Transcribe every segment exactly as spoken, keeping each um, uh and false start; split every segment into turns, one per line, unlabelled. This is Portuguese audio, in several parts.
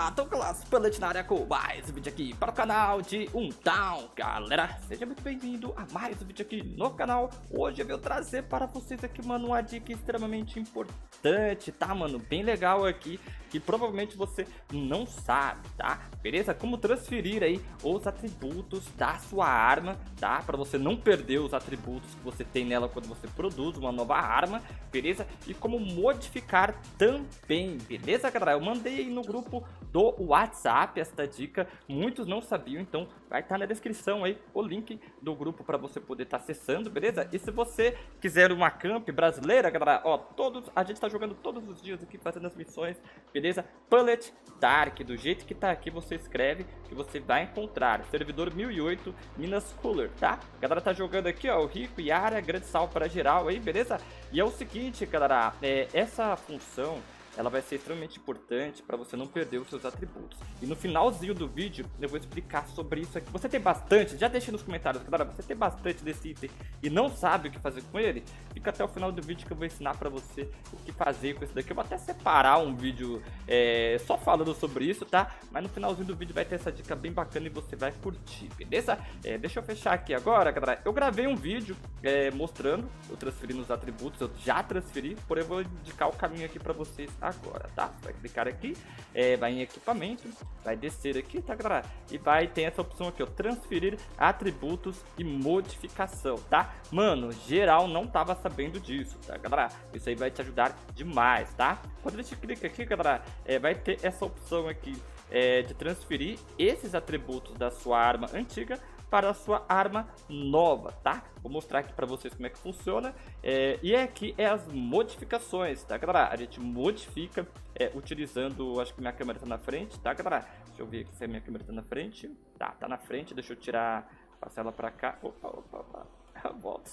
galera, Douglas Pellet na área com mais um vídeo aqui para o canal de Untown. Galera, seja muito bem-vindo a mais um vídeo aqui no canal. Hoje eu vou trazer para vocês aqui, mano, uma dica extremamente importante, tá, mano? Bem legal aqui, que provavelmente você não sabe, tá? Beleza? Como transferir aí os atributos da sua arma, tá? Para você não perder os atributos que você tem nela quando você produz uma nova arma, beleza? E como modificar também, beleza, galera? Eu mandei aí no grupo do WhatsApp esta dica, muitos não sabiam, então vai estar na descrição aí o link do grupo para você poder estar acessando, beleza? E se você quiser uma camp brasileira, galera, ó, todos, a gente tá jogando todos os dias aqui, fazendo as missões, beleza? Pellet Dark, do jeito que tá aqui, você escreve que você vai encontrar, servidor mil e oito, Minas Cooler, tá? A galera tá jogando aqui, ó, o Rico e área, grande salve para geral aí, beleza? E é o seguinte, galera, é, essa função ela vai ser extremamente importante para você não perder os seus atributos. E no finalzinho do vídeo eu vou explicar sobre isso aqui. Você tem bastante? Já deixa nos comentários, galera. Você tem bastante desse item e não sabe o que fazer com ele? Fica até o final do vídeo que eu vou ensinar para você o que fazer com esse daqui. Eu vou até separar um vídeo é, só falando sobre isso, tá? Mas no finalzinho do vídeo vai ter essa dica bem bacana e você vai curtir, beleza? É, deixa eu fechar aqui agora, galera. Eu gravei um vídeo é, mostrando eu transferindo os atributos. Eu já transferi, porém eu vou indicar o caminho aqui para vocês agora, tá? Vai clicar aqui, é, vai em equipamento, vai descer aqui, tá, galera? E vai ter essa opção aqui, ó, transferir atributos e modificação, tá? Mano, geral não tava sabendo disso, tá, galera? Isso aí vai te ajudar demais, tá? Quando a gente clica aqui, galera, é, vai ter essa opção aqui é, de transferir esses atributos da sua arma antiga para a sua arma nova, tá? Vou mostrar aqui para vocês como é que funciona. É, e aqui é as modificações, tá, galera? A gente modifica é, utilizando, acho que minha câmera tá na frente, tá, galera? Deixa eu ver aqui se a minha câmera tá na frente. Tá, tá na frente, deixa eu tirar, passar ela para cá. Opa, opa, opa. Volta.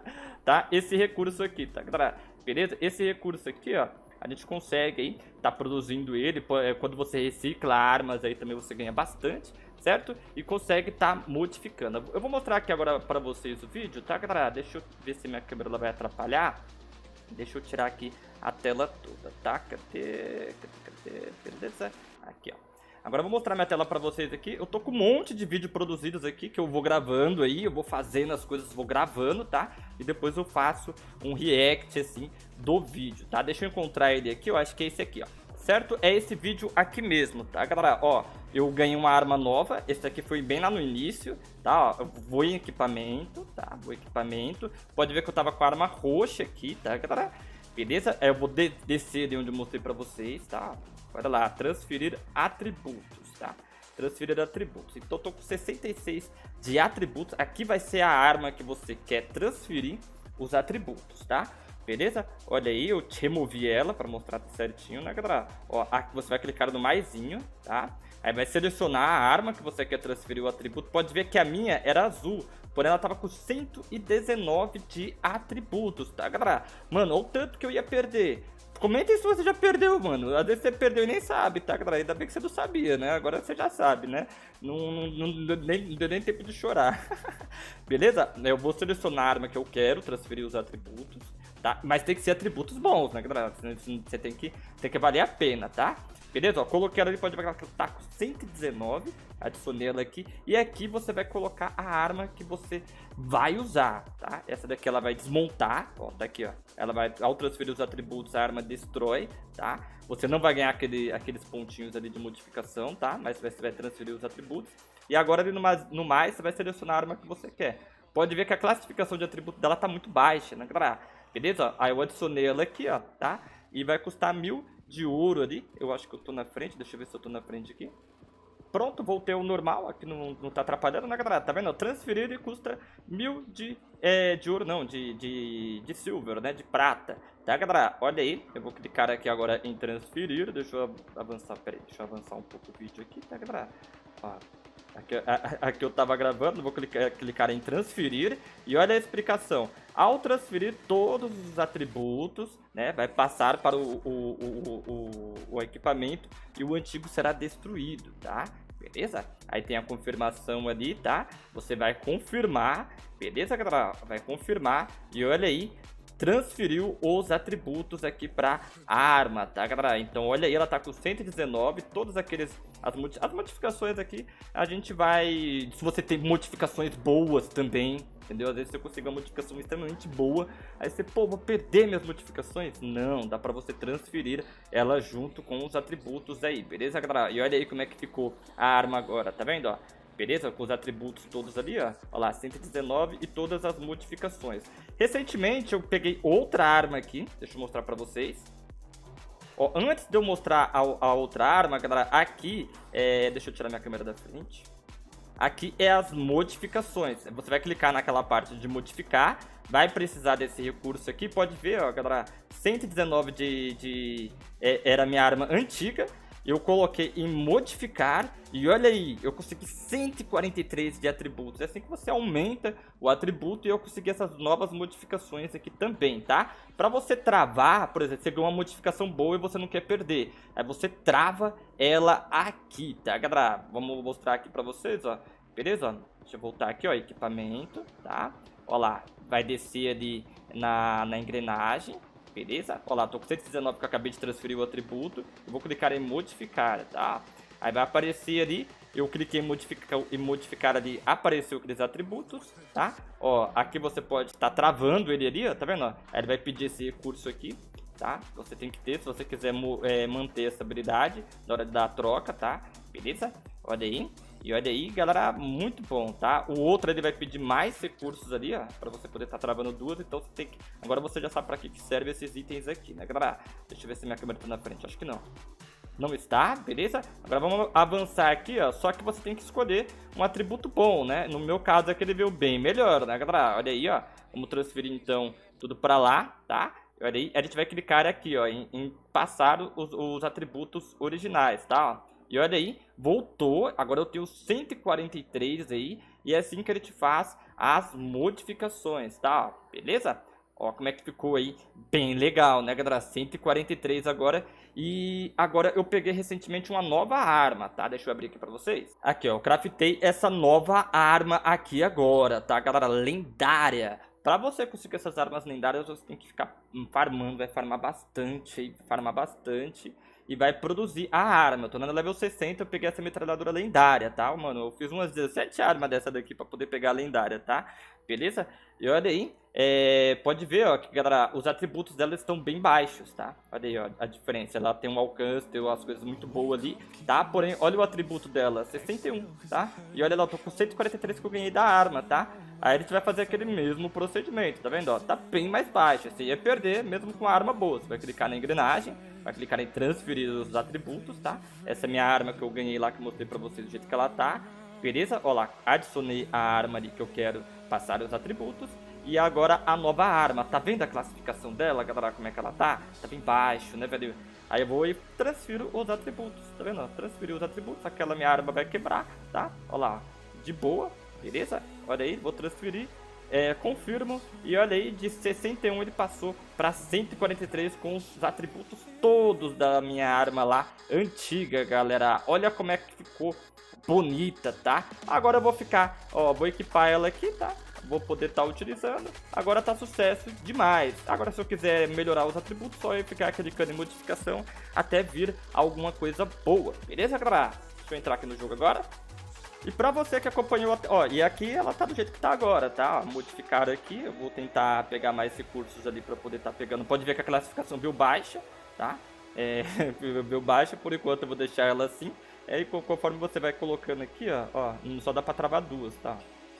Tá? Esse recurso aqui, tá, galera? Beleza? Esse recurso aqui, ó, a gente consegue aí tá produzindo ele. Quando você recicla armas aí também você ganha bastante, certo? E consegue tá modificando. Eu vou mostrar aqui agora para vocês o vídeo, tá, galera? Deixa eu ver se minha câmera ela vai atrapalhar. Deixa eu tirar aqui a tela toda, tá? Cadê? Cadê? Cadê? Beleza? Aqui, ó. Agora eu vou mostrar minha tela pra vocês aqui. Eu tô com um monte de vídeo produzidos aqui que eu vou gravando aí. Eu vou fazendo as coisas, vou gravando, tá? E depois eu faço um react, assim, do vídeo, tá? Deixa eu encontrar ele aqui. Eu acho que é esse aqui, ó. Certo? É esse vídeo aqui mesmo, tá, galera? Ó, eu ganhei uma arma nova. Esse aqui foi bem lá no início, tá? Ó, eu vou em equipamento, tá? Vou em equipamento. Pode ver que eu tava com a arma roxa aqui, tá, galera? Beleza? Eu vou de descer de onde eu mostrei pra vocês, tá? Olha lá, transferir atributos, tá? Transferir atributos. Então, eu tô com sessenta e seis de atributos. Aqui vai ser a arma que você quer transferir os atributos, tá? Beleza? Olha aí, eu te removi ela para mostrar certinho, né, galera? Ó, aqui você vai clicar no maisinho, tá? Aí vai selecionar a arma que você quer transferir o atributo. Pode ver que a minha era azul, porém ela tava com cento e dezenove de atributos, tá, galera? Mano, olha o tanto que eu ia perder. Comenta aí se você já perdeu, mano. Às vezes você perdeu e nem sabe, tá, galera? Ainda bem que você não sabia, né? Agora você já sabe, né? Não, não, não, nem, não deu nem tempo de chorar. Beleza? Eu vou selecionar a arma que eu quero, transferir os atributos, tá? Mas tem que ser atributos bons, né, galera? Você tem que, tem que valer a pena, tá? Beleza? Ó, coloquei ela ali, pode ver que ela tá com cento e dezenove. Adicionei ela aqui. E aqui você vai colocar a arma que você vai usar, tá? Essa daqui ela vai desmontar. Ó, tá aqui, ó. Ela vai, ao transferir os atributos, a arma destrói, tá? Você não vai ganhar aquele, aqueles pontinhos ali de modificação, tá? Mas você vai transferir os atributos. E agora ali no mais, no mais, você vai selecionar a arma que você quer. Pode ver que a classificação de atributo dela tá muito baixa, né, galera? Beleza? Aí eu adicionei ela aqui, ó, tá? E vai custar mil de ouro ali. Eu acho que eu tô na frente. Deixa eu ver se eu tô na frente aqui. Pronto, voltei ao normal. Aqui não, não tá atrapalhando, né, galera? Tá vendo? Transferir ele custa mil de, é, de ouro, não, de, de, de silver, né? De prata. Tá, galera? Olha aí. Eu vou clicar aqui agora em transferir. Deixa eu avançar. Pera aí, deixa eu avançar um pouco o vídeo aqui, tá, galera? Ó. Aqui, a, aqui eu tava gravando, vou clicar, clicar em transferir e olha a explicação. Ao transferir todos os atributos, né, vai passar para o, o, o, o, o equipamento e o antigo será destruído, tá? Beleza? Aí tem a confirmação ali, tá? Você vai confirmar, beleza, galera? Vai confirmar e olha aí, transferiu os atributos aqui pra arma, tá, galera? Então, olha aí, ela tá com cento e dezenove, todas aqueles, as, modi as modificações aqui, a gente vai, se você tem modificações boas também, entendeu? Às vezes você consegue uma modificação extremamente boa, aí você, pô, vou perder minhas modificações? Não, dá pra você transferir ela junto com os atributos aí, beleza, galera? E olha aí como é que ficou a arma agora, tá vendo, ó? Beleza? Com os atributos todos ali, ó. Olha lá, cento e dezenove e todas as modificações. Recentemente eu peguei outra arma aqui, deixa eu mostrar pra vocês. Ó, antes de eu mostrar a, a outra arma, galera, aqui, é... deixa eu tirar minha câmera da frente. Aqui é as modificações. Você vai clicar naquela parte de modificar, vai precisar desse recurso aqui. Pode ver, ó, galera, cento e dezenove de, de é, era minha arma antiga. Eu coloquei em modificar e olha aí, eu consegui cento e quarenta e três de atributos. É assim que você aumenta o atributo e eu consegui essas novas modificações aqui também, tá? Pra você travar, por exemplo, você ganhou uma modificação boa e você não quer perder. Aí você trava ela aqui, tá, galera? Vamos mostrar aqui pra vocês, ó. Beleza? Deixa eu voltar aqui, ó, equipamento, tá? Ó lá, vai descer ali na, na engrenagem. Beleza? Olha lá, tô com cento e dezenove que eu acabei de transferir o atributo. Eu vou clicar em modificar, tá? Aí vai aparecer ali, eu cliquei em modificar, em modificar ali, apareceu aqueles atributos, tá? Ó, aqui você pode estar tá travando ele ali, ó, tá vendo? Ó? Aí ele vai pedir esse recurso aqui, tá? Você tem que ter, se você quiser é, manter essa habilidade na hora de dar a troca, tá? Beleza? Olha aí. E olha aí, galera, muito bom, tá? O outro ele vai pedir mais recursos ali, ó, pra você poder estar tá travando duas, então você tem que... Agora você já sabe pra que serve esses itens aqui, né, galera? Deixa eu ver se minha câmera tá na frente, acho que não. Não está, beleza? Agora vamos avançar aqui, ó, só que você tem que escolher um atributo bom, né? No meu caso aqui ele veio bem melhor, né, galera? Olha aí, ó, vamos transferir então tudo pra lá, tá? Olha aí, a gente vai clicar aqui, ó, em, em passar os, os atributos originais, tá? E olha aí, voltou, agora eu tenho cento e quarenta e três aí, e é assim que a gente faz as modificações, tá? Beleza? Ó, como é que ficou aí, bem legal, né, galera? cento e quarenta e três agora, e agora eu peguei recentemente uma nova arma, tá? Deixa eu abrir aqui pra vocês. Aqui, ó, eu craftei essa nova arma aqui agora, tá, galera? Lendária. Pra você conseguir essas armas lendárias, você tem que ficar farmando, vai farmar bastante, farmar bastante. E vai produzir a arma. Eu tô no level sessenta, eu peguei essa metralhadora lendária, tá? Mano, eu fiz umas dezessete armas dessa daqui pra poder pegar a lendária, tá? Beleza? E olha aí, é... pode ver, ó, que, galera, os atributos dela estão bem baixos, tá? Olha aí, ó, a diferença. Ela tem um alcance, tem umas coisas muito boas ali, tá? Porém, olha o atributo dela, sessenta e um, tá? E olha lá, eu tô com cento e quarenta e três que eu ganhei da arma, tá? Aí a gente vai fazer aquele mesmo procedimento, tá vendo? Ó, tá bem mais baixo, você ia perder mesmo com a arma boa. Você vai clicar na engrenagem, vai clicar em transferir os atributos, tá? Essa é a minha arma que eu ganhei lá, que eu mostrei pra vocês do jeito que ela tá. Beleza? Ó lá, adicionei a arma ali que eu quero passar os atributos. E agora a nova arma, tá vendo a classificação dela, galera, como é que ela tá? Tá bem baixo, né, velho? Aí eu vou e transfiro os atributos, tá vendo? Transferir os atributos, aquela minha arma vai quebrar, tá? Ó lá, de boa, beleza? Olha aí, vou transferir, é, confirmo. E olha aí, de sessenta e um ele passou para cento e quarenta e três com os atributos todos da minha arma lá, antiga, galera. Olha como é que ficou bonita, tá? Agora eu vou ficar, ó, vou equipar ela aqui, tá? Vou poder estar tá utilizando. Agora tá sucesso demais. Agora se eu quiser melhorar os atributos, só eu ficar clicando em modificação até vir alguma coisa boa. Beleza, galera? Deixa eu entrar aqui no jogo agora. E pra você que acompanhou, ó, e aqui ela tá do jeito que tá agora, tá? Ó, modificar aqui, eu vou tentar pegar mais recursos ali pra poder tá pegando. Pode ver que a classificação veio baixa, tá? É, veio baixa, por enquanto eu vou deixar ela assim. E aí conforme você vai colocando aqui, ó, ó, só dá pra travar duas, tá?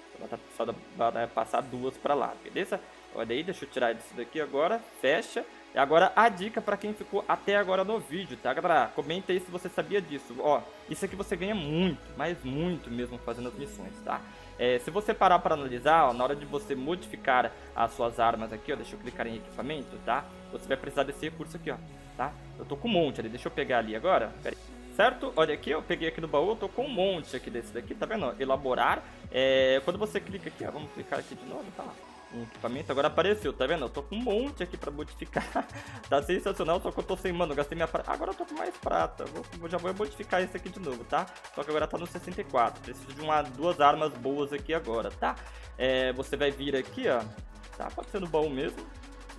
Só dá pra passar duas pra lá, beleza? Olha aí, deixa eu tirar isso daqui agora, fecha. E agora a dica pra quem ficou até agora no vídeo, tá, galera? Comenta aí se você sabia disso. Ó, isso aqui você ganha muito, mas muito mesmo fazendo as missões, tá? É, se você parar para analisar, ó, na hora de você modificar as suas armas aqui, ó, deixa eu clicar em equipamento, tá? Você vai precisar desse recurso aqui, ó, tá? Eu tô com um monte ali, deixa eu pegar ali agora, pera aí. Certo? Olha aqui, eu peguei aqui no baú, eu tô com um monte aqui desse daqui, tá vendo? Elaborar, é, quando você clica aqui, ó, vamos clicar aqui de novo, tá lá. Um equipamento, agora apareceu, tá vendo? Eu tô com um monte aqui pra modificar. Tá sensacional, só que eu tô sem, mano, eu gastei minha prata. Agora eu tô com mais prata, vou, já vou modificar esse aqui de novo, tá? Só que agora tá no sessenta e quatro, preciso de uma, duas armas boas aqui agora, tá? É, você vai vir aqui, ó, tá? Pode ser no baú mesmo.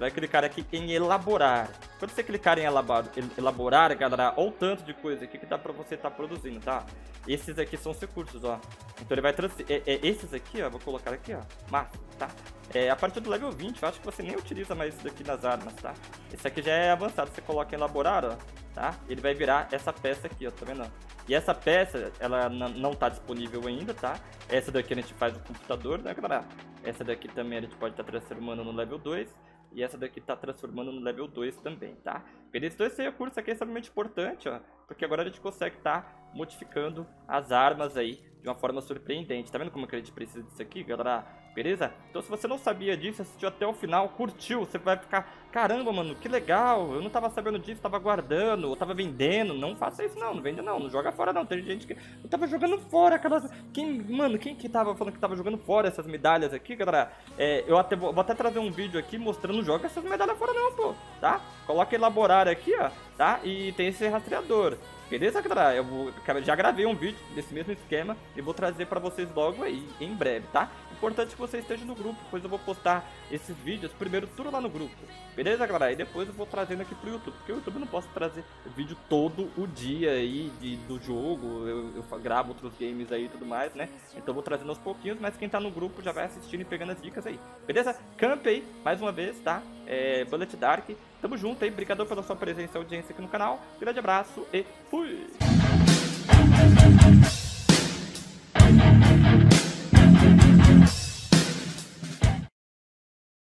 vai clicar aqui em elaborar. Quando você clicar em elaborar, elaborar galera, olha o tanto de coisa aqui que dá pra você estar tá produzindo, tá? Esses aqui são os recursos, ó. Então ele vai transferir, é, é, esses aqui, ó, vou colocar aqui, ó, massa, tá? É, a partir do level vinte, eu acho que você nem utiliza mais isso daqui nas armas, tá? Esse aqui já é avançado, você coloca em elaborar, ó, tá? Ele vai virar essa peça aqui, ó, tá vendo? E essa peça, ela não tá disponível ainda, tá? Essa daqui a gente faz no computador, né, galera? Essa daqui também a gente pode estar tá transformando no level dois. E essa daqui tá transformando no level dois também, tá? Beleza? Então esse recurso aqui é extremamente importante, ó. Porque agora a gente consegue estar tá modificando as armas aí de uma forma surpreendente. Tá vendo como que a gente precisa disso aqui, galera? Beleza? Então se você não sabia disso, assistiu até o final, curtiu, você vai ficar... Caramba, mano, que legal, eu não tava sabendo disso, tava guardando, eu tava vendendo. Não faça isso não, não vende não, não joga fora não. Tem gente que... Eu tava jogando fora aquelas... Quem, mano, quem que tava falando que tava jogando fora essas medalhas aqui, galera? É, eu até vou, vou até trazer um vídeo aqui mostrando, joga essas medalhas fora não, pô, tá? Coloca elaborar aqui, ó, tá? E tem esse rastreador. Beleza, galera? Eu vou, já gravei um vídeo desse mesmo esquema e vou trazer pra vocês logo aí, em breve, tá? Importante que você esteja no grupo, pois eu vou postar esses vídeos primeiro tudo lá no grupo. Beleza, galera? E depois eu vou trazendo aqui pro YouTube, porque o YouTube eu não posso trazer vídeo todo o dia aí de, do jogo, eu, eu gravo outros games aí e tudo mais, né? Então eu vou trazendo aos pouquinhos, mas quem tá no grupo já vai assistindo e pegando as dicas aí. Beleza? Camp aí, mais uma vez, tá? É, Bullet Dark. Tamo junto aí, obrigado pela sua presença e audiência aqui no canal. Grande abraço e fui!